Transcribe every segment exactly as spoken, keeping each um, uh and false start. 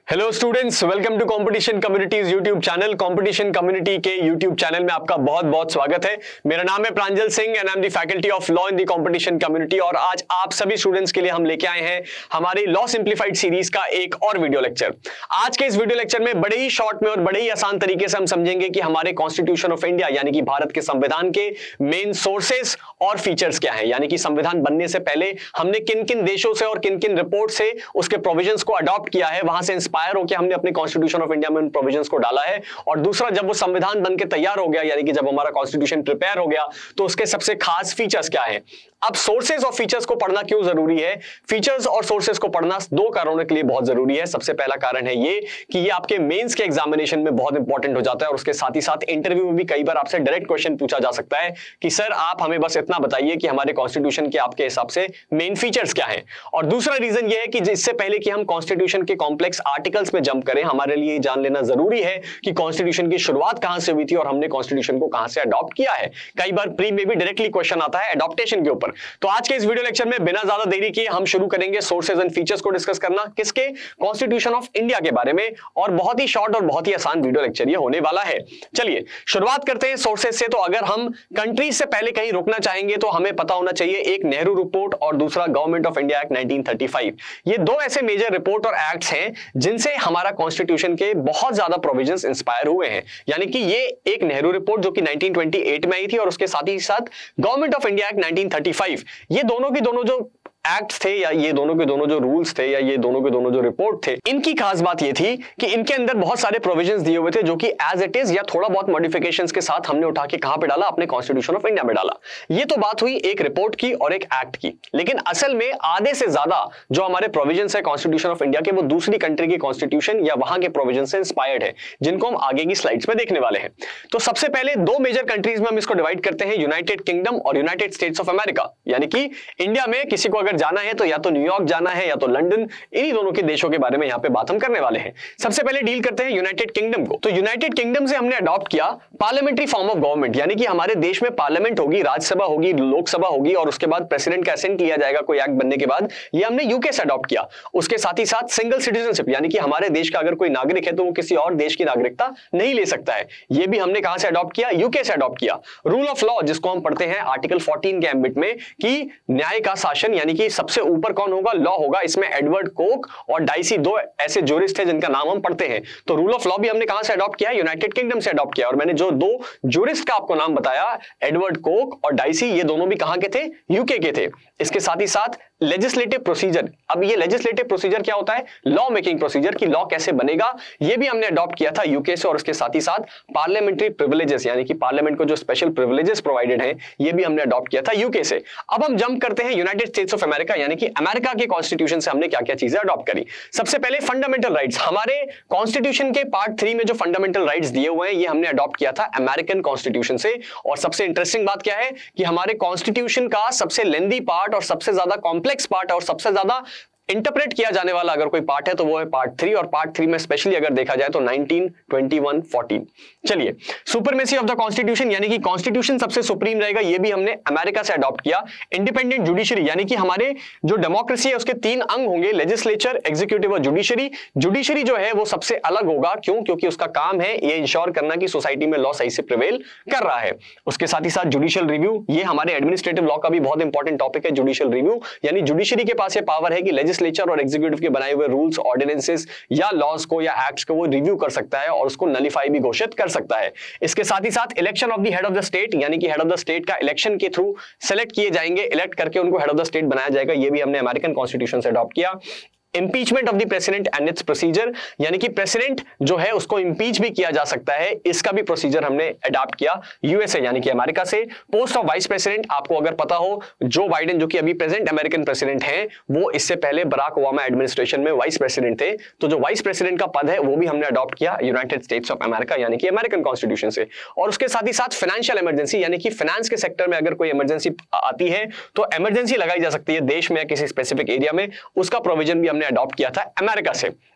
Hello students, welcome to competition communities YouTube channel. Competition community के YouTube channel में आपका बहुत बहुत स्वागत है। मेरा नाम है Pranjal Singh and I am the faculty of law in the competition community. और आज आप सभी स्टूडेंट्स के लिए हम लेके आए हैं हमारी लॉ सिंप्लीफाइड सीरीज का एक और वीडियो लेक्चर। आज के इस वीडियो लेक्चर में बड़े ही शॉर्ट में और बड़े ही आसान तरीके से हम समझेंगे कि हमारे कॉन्स्टिट्यूशन ऑफ इंडिया यानी कि भारत के संविधान के मेन सोर्सेस और फीचर्स क्या है, यानी कि संविधान बनने से पहले हमने किन किन देशों से और किन किन रिपोर्ट से उसके प्रोविजंस को अडॉप्ट किया है, वहां से इंस्पायर होकर हमने अपने कॉन्स्टिट्यूशन ऑफ इंडिया में उन प्रोविजंस को डाला है। और दूसरा, जब वो संविधान बनके तैयार हो गया यानी कि जब हमारा कॉन्स्टिट्यूशन प्रिपेयर हो गया तो उसके सबसे खास फीचर्स क्या है। अब सोर्सेज और फीचर्स को पढ़ना क्यों जरूरी है? फीचर्स और सोर्सेज को पढ़ना दो कारणों के लिए बहुत जरूरी है। सबसे पहला कारण है ये कि ये आपके मेंस के एग्जामिनेशन में बहुत इंपॉर्टेंट हो जाता है और उसके साथ ही साथ इंटरव्यू में भी कई बार आपसे डायरेक्ट क्वेश्चन पूछा जा सकता है कि सर आप हमें बस इतना बताइए कि हमारे कॉन्स्टिट्यूशन के आपके हिसाब से मेन फीचर्स क्या है। और दूसरा रीजन ये है कि इससे पहले कि हम कॉन्स्टिट्यूशन के कॉम्प्लेक्स आर्टिकल्स में जंप करें, हमारे लिए जान लेना जरूरी है कि कॉन्स्टिट्यूशन की शुरुआत कहां से हुई थी और हमने कॉन्स्टिट्यूशन को कहां से अडॉप्ट किया है। कई बार प्री में भी डायरेक्टली क्वेश्चन आता है एडॉप्टेशन के ऊपर। तो आज के इस वीडियो लेक्चर में बिना ज्यादा देरी किए हम शुरू करेंगे सोर्सेज एंड फीचर्स को डिस्कस करना, किसके? कॉन्स्टिट्यूशन ऑफ इंडिया के बारे में। और बहुत ही शॉर्ट और बहुत ही आसान वीडियो लेक्चर ये होने वाला है। चलिए शुरुआत करते हैं सोर्सेज से। तो अगर हम कंट्रीज से पहले कहीं रुकना चाहेंगे तो हमें पता होना चाहिए, एक नेहरू रिपोर्ट और दूसरा government of India act nineteen thirty five. ये दो ऐसे मेजर रिपोर्ट और एक्ट्स हैं जिनसे हमारा कॉन्स्टिट्यूशन के बहुत ज्यादा प्रोविजंस इंस्पायर हुए हैं। यानी कि ये एक नेहरू रिपोर्ट जो कि नाइनटीन ट्वेंटी एट में आई थी और उसके साथ ही साथ government of India act nineteen thirty five. ये दोनों की दोनों जो एक्ट्स थे या ये दोनों के दोनों जो रूल्स थे या ये दोनों के दोनों जो रिपोर्ट थे, इनकी खास बात ये थी कि इनके अंदर बहुत सारे प्रोविजंस दिए हुए थे जो कि एज इट इज या थोड़ा बहुत मॉडिफिकेशंस के साथ हमने उठा के कहां पे डाला? अपने कॉन्स्टिट्यूशन ऑफ इंडिया में डाला। ये तो बात हुई एक रिपोर्ट की और एक एक्ट की, लेकिन असल में आधे से ज्यादा जो हमारे प्रोविजंस है कॉन्स्टिट्यूशन ऑफ इंडिया के, वो दूसरी कंट्री के कॉन्स्टिट्यूशन या वहां के प्रोविजन से इंस्पायर्ड है, जिनको हम आगे की स्लाइड्स में देखने वाले हैं। तो सबसे पहले दो मेजर कंट्रीज में हम इसको डिवाइड करते हैं, यूनाइटेड किंगडम और यूनाइटेड स्टेट्स ऑफ अमेरिका। यानी कि इंडिया में किसी को अगर जाना है तो या तो न्यूयॉर्क जाना है या तो लंदन, इन्हीं दोनों के देशों के बारे में यहां पे बात हम करने वाले हैं। सबसे पहले डील करते हैं यूनाइटेड किंगडम को। तो यूनाइटेड किंगडम से हमने अडॉप्ट किया पार्लियामेंट्री फॉर्म ऑफ गवर्नमेंट, यानी कि हमारे देश में पार्लियामेंट होगी, राज्यसभा होगी, लोकसभा होगी और उसके बाद प्रेसिडेंट का असेंट लिया जाएगा कोई एक्ट बनने के बाद। ये हमने यूके से अडॉप्ट किया। उसके साथ ही साथ सिंगल सिटीजनशिप, यानी कि हमारे देश का अगर कोई नागरिक है तो वो किसी और देश की नागरिकता नहीं ले सकता है। ये भी हमने कहां से अडॉप्ट किया? यूके से अडॉप्ट किया। रूल ऑफ लॉ, जिसको हम पढ़ते हैं आर्टिकल फोर्टीन के एम्बिट में, कि न्याय का शासन, यानी कि सबसे ऊपर कौन होगा? लॉ होगा। इसमें एडवर्ड कोक और डाइसी दो ऐसे जूरिस्ट थे जिनका नाम हम पढ़ते हैं। तो रूल ऑफ लॉ भी हमने कहां से अडॉप्ट किया? यूनाइटेड किंगडम से अडॉप्ट किया। और मैंने जो दो जूरिस्ट का आपको नाम बताया, एडवर्ड कोक और डाइसी, ये दोनों भी कहां के थे? यूके के थे। इसके साथ ही साथ लेजिस्लेटिव प्रोसीजर। अब ये लेजिस्लेटिव प्रोसीजर क्या होता है? लॉ मेकिंग प्रोसीजर, की लॉ कैसे बनेगा, ये भी हमने अडॉप्ट किया था यूके से। और उसके साथ ही साथ पार्लियामेंट्री प्रिविलेजेस, यानी कि पार्लियामेंट को जो स्पेशल प्रिविलेजेस प्रोवाइडेड हैं, ये भी हमने अडॉप्ट किया था यूके से। अब हम जंप करते हैं यूनाइटेड स्टेट्स ऑफ अमेरिका, यानी कि अमेरिका के कॉन्स्टिट्यूशन से हमने क्या क्या चीजें अडॉप्ट करी। सबसे पहले फंडामेंटल राइट्स। हमारे कॉन्स्टिट्यूशन के पार्ट थ्री में जो फंडामेंटल राइट्स दिए हुए हैं, ये हमने अडॉप्ट किया था अमेरिकन कॉन्स्टिट्यूशन से। और सबसे इंटरेस्टिंग बात क्या है कि हमारे कॉन्स्टिट्यूशन का सबसे लेंदी पार्ट और सबसे ज्यादा कॉम्प्लेक्स पार्ट और सबसे ज्यादा इंटरप्रेट किया जाने वाला अगर कोई पार्ट है तो वो है पार्ट थ्री। और पार्ट थ्री में स्पेशली अगर देखा जाए तो नाइनटीन, ट्वेंटी वन, फोर्टीन। चलिए, सुपरमेसी ऑफ द कॉन्स्टिट्यूशन, यानी कि कॉन्स्टिट्यूशन सबसे सुप्रीम रहेगा, ये भी हमने अमेरिका से अडॉप्ट किया। इंडिपेंडेंट जुडिशरी, यानी कि हमारे जो डेमोक्रेसी है उसके तीन अंग होंगे, लेजिस्लेचर, एग्जीक्यूटिव और जुडिशरी। जुडिशरी जो है वो सबसे अलग होगा। क्यों? क्योंकि उसका काम है ये इंश्योर करना कि सोसाइटी में लॉ सही से प्रिवेल कर रहा है। उसके साथ ही साथ जुडिशियल रिव्यू, ये हमारे एडमिनिस्ट्रेटिव लॉ का भी बहुत इंपॉर्टेंट टॉपिक है, जुडिशियल रिव्यू। यानी जुडिशरी के पास ये पावर है कि लेजिस्लेचर और एग्जीक्यूटिव के बनाए हुए रूल्स, ऑर्डिनेंसेस या लॉज को या एक्ट्स को वो रिव्यू कर सकता है और उसको नलिफाई भी घोषित कर सकता है। इसके साथ ही साथ election of the head of the state, यानी कि हेड ऑफ द स्टेट का इलेक्शन के थ्रू सेलेक्ट किए जाएंगे, इलेक्ट करके उनको हेड ऑफ द स्टेट बनाया जाएगा। ये भी हमने अमेरिकन कॉन्स्टिट्यूशन से अडॉप्ट किया। Impeachment of the president and its procedure, यानी कि प्रेसिडेंट जो है उसको इंपीच भी किया जा सकता है, इसका भी प्रोसीजर हमने अडॉप्ट किया यूएसए यानी कि अमेरिका से। पोस्ट ऑफ वाइस प्रेसिडेंट, आपको अगर पता हो जो बाइडेन जो कि अभी प्रेजेंट अमेरिकन प्रेसिडेंट हैं, वो इससे पहले बराक ओबामा एडमिनिस्ट्रेशन में वाइस प्रेसिडेंट थे। तो जो वाइस प्रेसिडेंट का पद है वो भी हमने अडॉप्ट किया यूनाइटेड स्टेट्स ऑफ अमेरिका यानी कि अमेरिकन कॉन्स्टिट्यूशन से। और उसके साथ ही साथ फाइनेंशियल इमरजेंसी, यानी कि फाइनेंस के सेक्टर में अगर कोई इमरजेंसी आती है तो इमरजेंसी लगाई जा सकती है देश में किसी स्पेसिफिक एरिया में, उसका प्रोविजन भी हमने अडॉप्ट किया था अमेरिका से।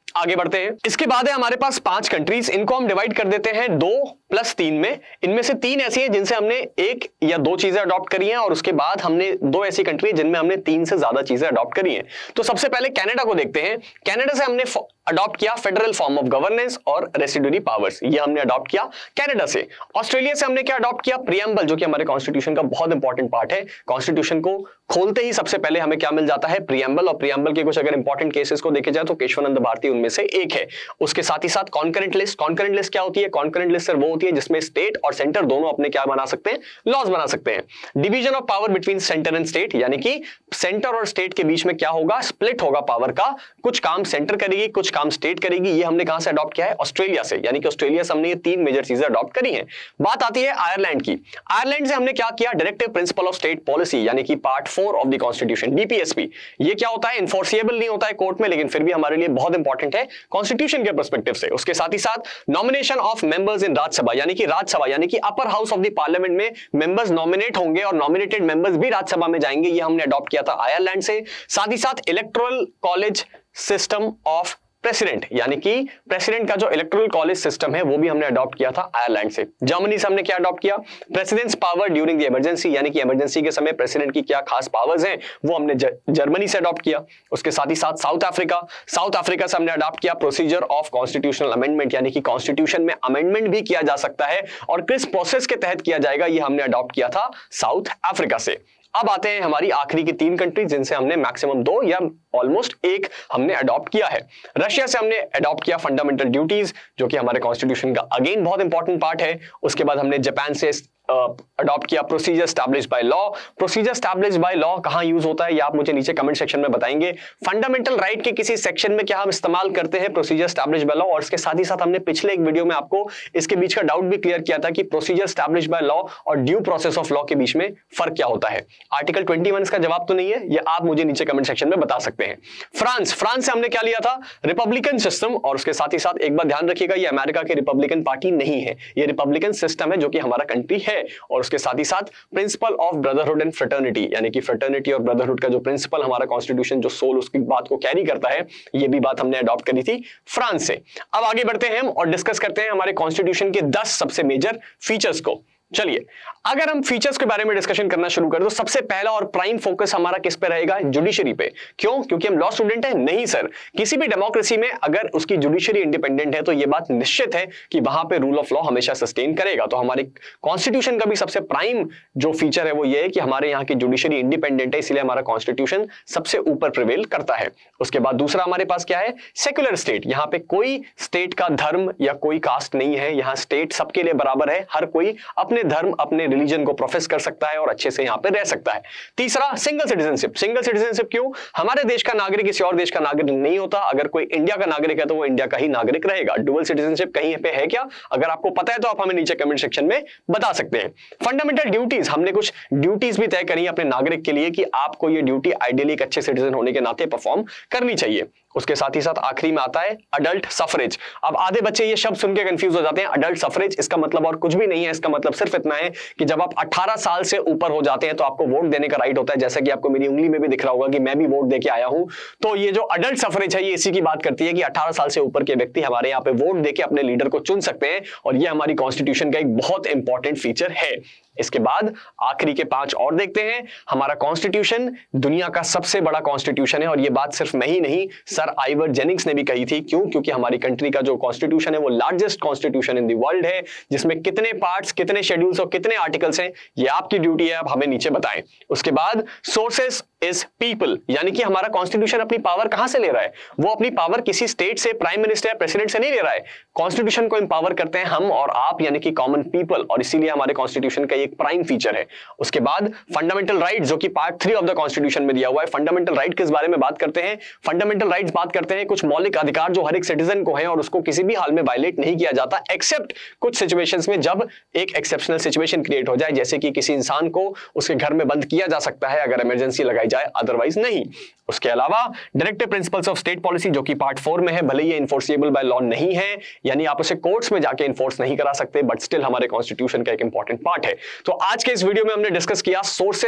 आगे बढ़ते हैं। इसके बाद है हमारे पास पांच कंट्रीज, इनको हम डिवाइड कर देते हैं दो प्लस तीन में। इनमें से तीन ऐसी हैं जिनसे हमने एक या दो चीजें अडॉप्ट करी हैं, और उसके बाद हमने दो ऐसी कंट्री जिनमें हमने तीन से ज्यादा चीजें अडॉप्ट करी हैं। तो सबसे पहले कनाडा को देखते हैं। कनाडा से हमने अडॉप्ट किया फेडरल फॉर्म ऑफ गवर्नेंस और रेसिड्यूरी पावर्स, ये हमने अडॉप्ट किया कनाडा से। ऑस्ट्रेलिया से हमने क्या अडॉप्ट किया? प्रीएम्बल, जो कि हमारे कॉन्स्टिट्यूशन का बहुत इंपॉर्टेंट पार्ट है। कॉन्स्टिट्यूशन को खोलते ही सबसे पहले हमें क्या मिल जाता है? प्रीएम्बल। और प्रीएम्बल के कुछ अगर इंपॉर्टेंट केसेस को देखे जाए तो केशवानंद भारती उनमें से एक है। उसके साथ ही साथ कॉन्करेंट लिस्ट। कॉन्करेंट लिस्ट क्या होती है? कॉन्करेंट लिस्ट वो होती है जिसमें स्टेट और सेंटर दोनों अपने क्या बना सकते हैं? लॉज बना सकते हैं। Division of power between centre and state, यानी कि सेंटर और स्टेट के बीच में क्या होगा? स्प्लिट होगा पावर का। कुछ काम सेंटर करेगी, कुछ काम स्टेट करेगी। ये हमने कहां से अडॉप्ट किया है? ऑस्ट्रेलिया से। यानी कि ऑस्ट्रेलिया से हमने ये तीन मेजर चीजें अडॉप्ट करी हैं। बात आती है आयरलैंड की। आयरलैंड से हमने क्या किया? Directive principle of state policy, यानी कि part four of the constitution, DPSP. ये क्या होता है? इन्फोर्सिएबल नहीं होता है कोर्ट में, लेकिन फिर भी हमारे लिए बहुत इंपॉर्टेंट है कॉन्स्टिट्यूशन के पर्सपेक्टिव से। उसके साथ ही साथ nomination of members in Rajya Sabha, यानी कि राज्यसभा यानी कि upper house of the parliament में मेंबर्स नॉमिनेट होंगे और नॉमिनेटेड मेंबर्स भी राज्यसभा में जाएंगे। ये हमने अडॉप्ट किया था आयरलैंड से। साथ ही साथ electoral college system of president, यानी कि प्रेसिडेंट का जो इलेक्टोरल कॉलेज सिस्टम है वो भी हमने अडॉप्ट किया था आयरलैंड से। जर्मनी से हमने क्या अडॉप्ट किया? President's power during the emergency, यानी कि इमरजेंसी के समय प्रेसिडेंट की क्या खास पावर्स हैं वो हमने जर्मनी से अडॉप्ट किया। उसके साथ ही साथ साउथ अफ्रीका। साउथ अफ्रीका से हमने अडॉप्ट किया प्रोसीजर ऑफ कॉन्स्टिट्यूशनल अमेंडमेंट, यानी कि कॉन्स्टिट्यूशन में अमेंडमेंट भी किया जा सकता है और किस प्रोसेस के तहत किया जाएगा ये हमने अडॉप्ट किया था साउथ अफ्रीका से। अब आते हैं हमारी आखिरी की तीन कंट्री जिनसे हमने मैक्सिमम दो या ऑलमोस्ट एक हमने अडॉप्ट किया है। रशिया से हमने अडॉप्ट किया फंडामेंटल ड्यूटीज, जो कि हमारे कॉन्स्टिट्यूशन का अगेन बहुत इंपॉर्टेंट पार्ट है। उसके बाद हमने जापान से अडॉप्ट किया procedure established by law. Procedure established by law कहां यूज होता है ये आप मुझे नीचे कमेंट सेक्शन में बताएंगे। फंडामेंटल राइट के किसी सेक्शन में क्या हम इस्तेमाल करते हैं प्रोसीजर स्टैब्लिश बाय लॉ? और इसके साथ ही साथ हमने पिछले एक वीडियो में आपको इसके बीच का डाउट भी क्लियर किया था कि प्रोसीजर स्टैब्लिश बाय लॉ और ड्यू प्रोसेस ऑफ लॉ के बीच में फर्क क्या होता है। आर्टिकल ट्वेंटी वन इसका जवाब तो नहीं है, ये आप मुझे नीचे कमेंट सेक्शन में बता सकते हैं। फ्रांस फ्रांस से हमने क्या लिया था? Republican system. और उसके साथ ही साथ एक बात ध्यान रखिएगा, ये अमेरिका के रिपब्लिकन पार्टी नहीं है, ये रिपब्लिकन सिस्टम है जो कि हमारा कंट्री है। और उसके साथ ही साथ principle of brotherhood and fraternity, यानी कि फ्रेटर्निटी और ब्रदरहुड का जो प्रिंसिपल हमारा कॉन्स्टिट्यूशन जो सोल उसकी बात को कैरी करता है, ये भी बात हमने अडॉप्ट करी थी फ्रांस से। अब आगे बढ़ते हैं हम और डिस्कस करते हैं हमारे कॉन्स्टिट्यूशन के दस सबसे मेजर फीचर्स को। चलिए, अगर हम फीचर्स के बारे में डिस्कशन करना शुरू करें तो सबसे पहला और प्राइम फोकस हमारा किस पे रहेगा? जुडिशरी पे। क्यों? क्योंकि हम लॉ स्टूडेंट हैं? नहीं सर, किसी भी डेमोक्रेसी में अगर उसकी जुडिशरी इंडिपेंडेंट है तो यह बात निश्चित है कि वहां पे रूल ऑफ लॉ हमेशा सस्टेन करेगा। तो हमारे कॉन्स्टिट्यूशन का भी सबसे प्राइम जो फीचर है वो ये है कि हमारे यहाँ की जुडिशरी इंडिपेंडेंट है, इसलिए हमारा कॉन्स्टिट्यूशन सबसे ऊपर प्रिवेल करता है। उसके बाद दूसरा हमारे पास क्या है? Secular state. यहाँ पे कोई स्टेट का धर्म या कोई कास्ट नहीं है, यहाँ स्टेट सबके लिए बराबर है, हर कोई अपने धर्म अपने रिलीजन को प्रोफेस कर सकता है और अच्छे से यहां पे रह सकता है। तीसरा, सिंगल सिटीजनशिप। सिंगल सिटीजनशिप क्यों? हमारे देश का नागरिक किसी और देश का नागरिक नहीं होता। अगर कोई इंडिया का नागरिक है तो वो इंडिया का ही नागरिक रहेगा। डुअल सिटीजनशिप कहीं पे है क्या? अगर आपको पता है तो आप हमें नीचे कमेंट सेक्शन में बता सकते हैं। फंडामेंटल ड्यूटीज, हमने कुछ ड्यूटीज भी तय करी अपने नागरिक के लिए कि आपको ये ड्यूटी आइडियली एक अच्छे सिटीजन होने के नाते परफॉर्म करनी चाहिए। उसके साथ ही साथ आखिरी में आता है अडल्ट सफरेज। अब आधे बच्चे ये शब्द सुन के कंफ्यूज हो जाते हैं। अडल्ट सफरेज इसका मतलब और कुछ भी नहीं है, इसका मतलब सिर्फ इतना है कि जब आप अठारह साल से ऊपर हो जाते हैं तो आपको वोट देने का राइट होता है। जैसा कि आपको मेरी उंगली में भी दिख रहा होगा कि मैं भी वोट देके आया हूं। तो ये जो अडल्ट सफरेज है ये इसी की बात करती है कि अठारह साल से ऊपर के व्यक्ति हमारे यहाँ पे वोट देके अपने लीडर को चुन सकते हैं और ये हमारी कॉन्स्टिट्यूशन का एक बहुत इंपॉर्टेंट फीचर है। इसके बाद आखिरी के पांच और देखते हैं। हमारा कॉन्स्टिट्यूशन दुनिया का सबसे बड़ा कॉन्स्टिट्यूशन है और ये बात सिर्फ मैं ही नहीं, सर आइवर जेनिंग्स ने भी कही थी। क्यों? क्योंकि हमारी कंट्री का जो कॉन्स्टिट्यूशन है वो largest constitution in the world है, जिसमें कितने पार्ट्स, कितने शेड्यूल्स और कितने आर्टिकल्स हैं ये आपकी ड्यूटी है, आप हमें नीचे बताएं। उसके बाद सोर्सेस इज पीपल, यानी कि हमारा कॉन्स्टिट्यूशन अपनी पावर कहां से ले रहा है? वो अपनी पावर किसी स्टेट से, प्राइम मिनिस्टर या प्रेसिडेंट से नहीं ले रहा है। कॉन्स्टिट्यूशन को एम्पावर करते हैं हम और आप, यानी कि कॉमन पीपल, और इसीलिए हमारे कॉन्स्टिट्यूशन का एक प्राइम फीचर है। उसके बाद फंडामेंटल राइट जो कि part three of the constitution में दिया हुआ है। फंडामेंटल राइट किस बारे में बात करते हैं? फंडामेंटल राइट्स बात करते हैं कुछ मौलिक अधिकार जो हर एक सिटीजन को है और उसको किसी भी हाल में वायलेट नहीं किया जाता, एक्सेप्ट कुछ सिचुएशंस में, जब एक एक्सेप्शनल सिचुएशन क्रिएट हो जाए, जैसे कि किसी इंसान को उसके घर में बंद किया जा सकता है अगर इमरजेंसी लगाई जाए, अदरवाइज नहीं। उसके अलावा directive principles of state policy जो कि पार्ट फोर में है, भले ये इन्फोर्सिएबल बाय लॉ नहीं है, यानी आप उसे कोर्ट्स में जाके इन्फोर्स नहीं करा सकते, बट स्टिल हमारे कॉन्स्टिट्यूशन का एक इंपॉर्टेंट पार्ट है। तो आज के इस वीडियो में हमने डिस्कस किया सोर्सेस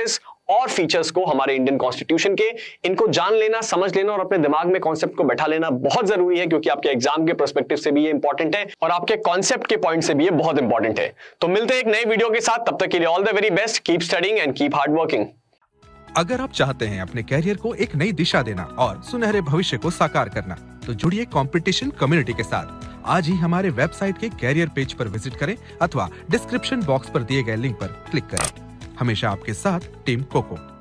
और फीचर्स को हमारे इंडियन कॉन्स्टिट्यूशन के, इनको जान लेना, समझ लेना और अपने दिमाग में कॉन्सेप्ट को बैठा लेना बहुत जरूरी है, क्योंकि आपके एग्जाम के पर्सपेक्टिव से भी ये इंपॉर्टेंट है और आपके कॉन्सेप्ट के पॉइंट से भी ये बहुत इंपॉर्टेंट है। तो मिलते हैं एक नए वीडियो के साथ, तब तक के लिए all the very best, keep studying and keep hard working. अगर आप चाहते हैं अपने कैरियर को एक नई दिशा देना और सुनहरे भविष्य को साकार करना, तो जुड़िए कंपटीशन कम्युनिटी के साथ। आज ही हमारे वेबसाइट के कैरियर पेज पर विजिट करें अथवा डिस्क्रिप्शन बॉक्स पर दिए गए लिंक पर क्लिक करें। हमेशा आपके साथ टीम कोको।